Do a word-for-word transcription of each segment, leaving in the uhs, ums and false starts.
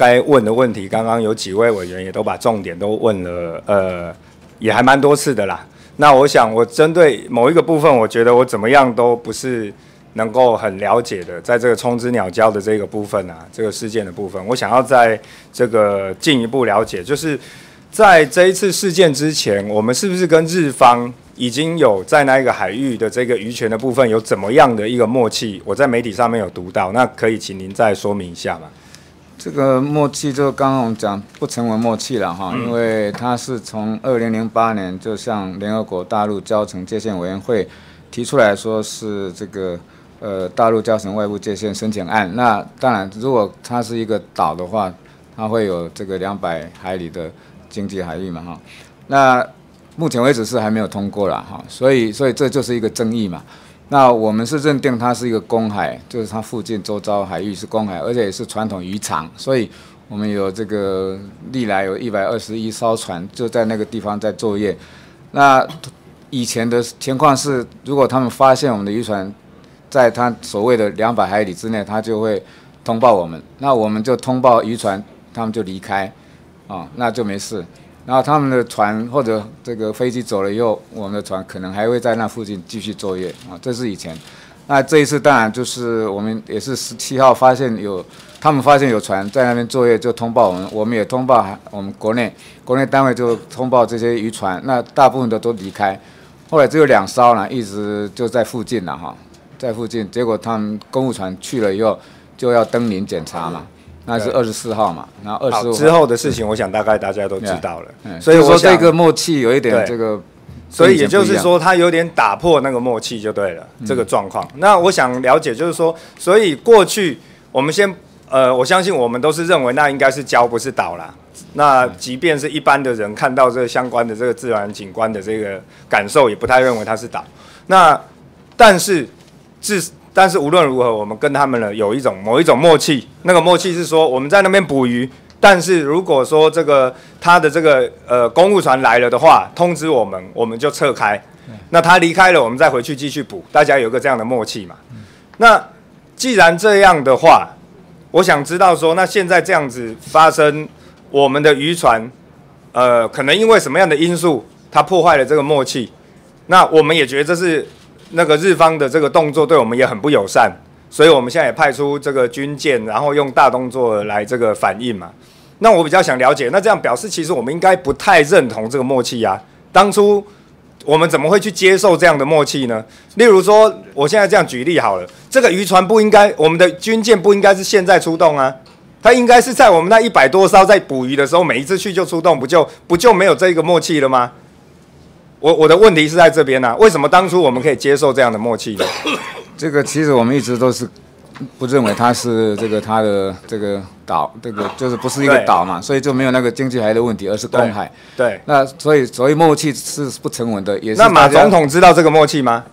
该问的问题，刚刚有几位委员也都把重点都问了，呃，也还蛮多次的啦。那我想，我针对某一个部分，我觉得我怎么样都不是能够很了解的，在这个冲之鸟礁的这个部分啊，这个事件的部分，我想要在这个进一步了解，就是在这一次事件之前，我们是不是跟日方已经有在那一个海域的这个渔权的部分有怎么样的一个默契？我在媒体上面有读到，那可以请您再说明一下吗？ 这个默契就刚刚我们讲不成文默契了哈，因为它是从二零零八年就向联合国大陆礁层界限委员会提出来说是这个呃大陆礁层外部界限申请案。那当然，如果它是一个岛的话，它会有这个两百海里的经济海域嘛哈。那目前为止是还没有通过了哈，所以所以这就是一个争议嘛。那我们是认定它是一个公海，就是它附近周遭海域是公海，而且也是传统渔场，所以我们有这个历来有一百二十一艘船就在那个地方在作业。那以前的情况是，如果他们发现我们的渔船在它所谓的两百海里之内，他就会通报我们，那我们就通报渔船，他们就离开，啊、哦，那就没事。然后他们的船或者这个飞机走了以后，我们的船可能还会在那附近继续作业啊，这是以前。那这一次当然就是我们也是十七号发现有，他们发现有船在那边作业，就通报我们，我们也通报我们国内，国内单位就通报这些渔船，那大部分的都离开，后来只有两艘呢，一直就在附近了哈，在附近，结果他们公务船去了以后就要登临检查嘛。那是二十四号嘛，然后二十五之后的事情，我想大概大家都知道了。 嗯、 所以我说这个默契有一点这个， 所以也就是说，他有点打破那个默契就对了，嗯、这个状况。那我想了解，就是说，所以过去我们先呃，我相信我们都是认为那应该是礁不是岛啦。那即便是一般的人看到这个相关的这个自然景观的这个感受，也不太认为它是岛。那但是至但是无论如何，我们跟他们呢有一种某一种默契，那个默契是说我们在那边捕鱼，但是如果说这个他的这个呃公务船来了的话，通知我们，我们就撤开。那他离开了，我们再回去继续捕，大家有个这样的默契嘛。那既然这样的话，我想知道说，那现在这样子发生，我们的渔船，呃，可能因为什么样的因素，它破坏了这个默契，那我们也觉得这是。那个日方的这个动作对我们也很不友善，所以我们现在也派出这个军舰，然后用大动作来这个反应嘛。那我比较想了解，那这样表示其实我们应该不太认同这个默契啊。当初我们怎么会去接受这样的默契呢？例如说，我现在这样举例好了，这个渔船不应该，我们的军舰不应该是现在出动啊，它应该是在我们那一百多艘在捕鱼的时候，每一次去就出动，不就不就没有这个默契了吗？我我的问题是在这边啊，为什么当初我们可以接受这样的默契呢？ 这个其实我们一直都是不认为它是这个它的这个岛，这个就是不是一个岛嘛，所以就没有那个经济海的问题，而是公海。 对。对那所以所谓默契是不成文的，也是。 那马总统知道这个默契吗？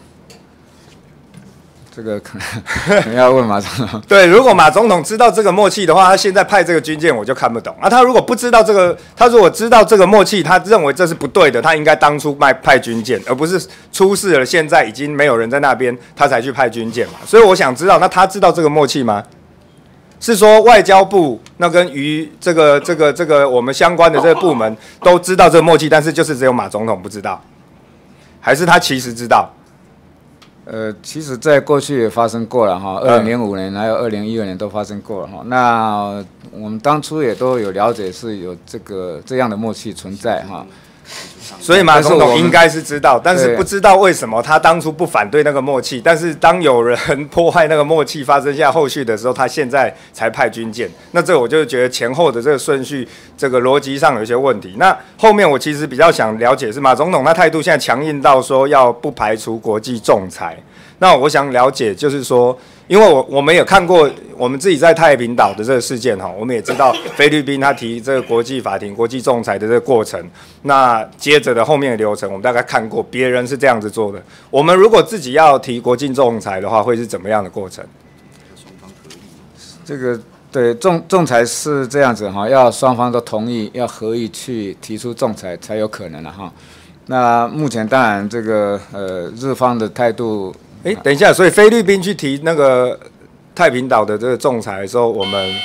这个可能可能要问马总统。 对，如果马总统知道这个默契的话，他现在派这个军舰我就看不懂。啊，他如果不知道这个，他如果知道这个默契，他认为这是不对的，他应该当初派派军舰，而不是出事了，现在已经没有人在那边，他才去派军舰嘛。所以我想知道，那他知道这个默契吗？是说外交部那跟于这个这个这个我们相关的这个部门都知道这个默契，但是就是只有马总统不知道，还是他其实知道？ 呃，其实，在过去也发生过了哈，二零零五年还有二零一二年都发生过了哈。那我们当初也都有了解，是有这个这样的默契存在哈。 所以马总统应该是知道，但是不知道为什么他当初不反对那个默契，但是当有人破坏那个默契发生下后续的时候，他现在才派军舰。那这我就觉得前后的这个顺序，这个逻辑上有一些问题。那后面我其实比较想了解是马总统他态度现在强硬到说要不排除国际仲裁。那我想了解就是说，因为我我们也看过我们自己在太平岛的这个事件哈，我们也知道菲律宾他提这个国际法庭、国际仲裁的这个过程，那接着的后面的流程，我们大概看过别人是这样子做的。我们如果自己要提国际仲裁的话，会是怎么样的过程？ 这个对仲仲裁是这样子哈，要双方都同意，要合意去提出仲裁才有可能了哈。那目前当然这个呃日方的态度。 哎，等一下，所以菲律宾去提那个太平岛的这个仲裁的时候，我们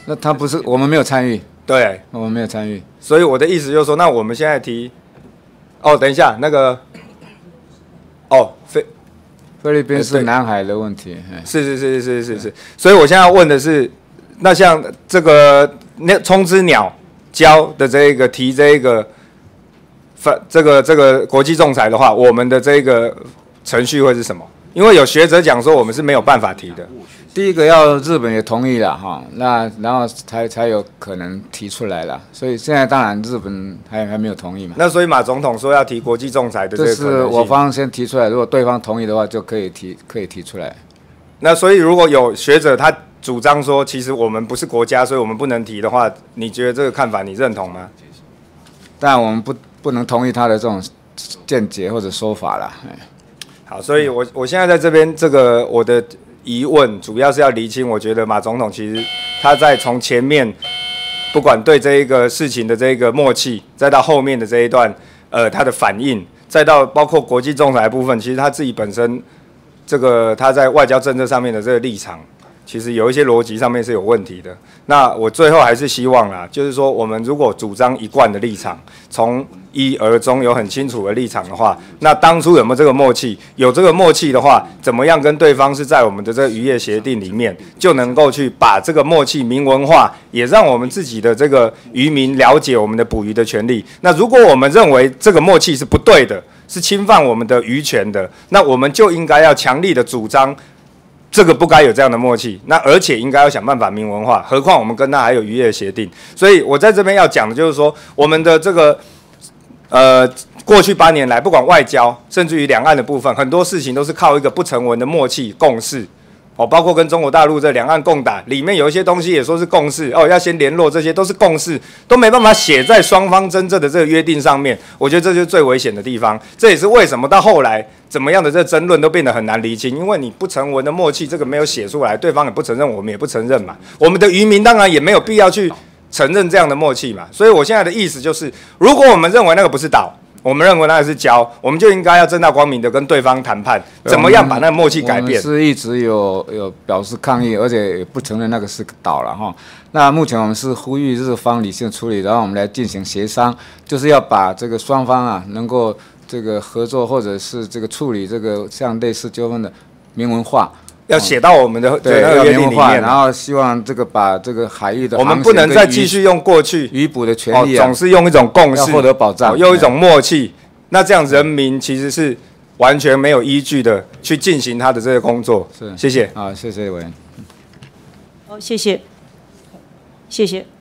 那他不是我们没有参与， 对， 我们没有参与。 所以我的意思就是说，那我们现在提，哦，等一下，那个，哦，菲菲律宾是南海的问题， 是是是是是是，所以我现在要问的是，那像这个那冲之鸟礁的这一个提这一个，反这个这个国际仲裁的话，我们的这个程序会是什么？因为有学者讲说我们是没有办法提的。 第一个要日本也同意了哈，那然后才才有可能提出来了。所以现在当然日本还还没有同意嘛。 那所以马总统说要提国际仲裁的这个可能性， 这是我方先提出来，如果对方同意的话，就可以提可以提出来。 那所以如果有学者他主张说，其实我们不是国家，所以我们不能提的话，你觉得这个看法你认同吗？ 当然我们不不能同意他的这种见解或者说法啦。 好，所以我我现在在这边这个我的疑问主要是要厘清，我觉得马总统其实他在从前面不管对这一个事情的这个默契，再到后面的这一段呃他的反应，再到包括国际仲裁的部分，其实他自己本身这个他在外交政策上面的这个立场，其实有一些逻辑上面是有问题的。那我最后还是希望啦，就是说我们如果主张一贯的立场，从一而终有很清楚的立场的话，那当初有没有这个默契？有这个默契的话，怎么样跟对方是在我们的这个渔业协定里面，就能够去把这个默契明文化，也让我们自己的这个渔民了解我们的捕鱼的权利。那如果我们认为这个默契是不对的，是侵犯我们的渔权的，那我们就应该要强力的主张这个不该有这样的默契，那而且应该要想办法明文化，何况我们跟他还有渔业协定。所以我在这边要讲的就是说，我们的这个呃过去八年来，不管外交，甚至于两岸的部分，很多事情都是靠一个不成文的默契共识。哦，包括跟中国大陆这两岸共打，里面有一些东西也说是共识，哦，要先联络，这些都是共识，都没办法写在双方真正的这个约定上面。我觉得这就是最危险的地方，这也是为什么到后来怎么样的这个争论都变得很难厘清，因为你不成文的默契，这个没有写出来，对方也不承认，我们也不承认嘛。我们的渔民当然也没有必要去承认这样的默契嘛。所以我现在的意思就是，如果我们认为那个不是岛，我们认为那是礁，我们就应该要正大光明的跟对方谈判，怎么样把那个默契改变？ 我们是一直有有表示抗议，而且也不承认那个是个岛了哈。那目前我们是呼吁日方理性处理，然后我们来进行协商，就是要把这个双方啊能够这个合作或者是这个处理这个像类似纠纷的明文化。 要写到我们的对那个约定里面， 然后希望这个把这个海域的我们不能再继续用过去渔捕的权利啊，总是用一种共识要获得保障， 用一种默契。那这样人民其实是完全没有依据的去进行他的这个工作。 是， 谢谢。 好，谢谢委员。 好，谢谢，谢谢。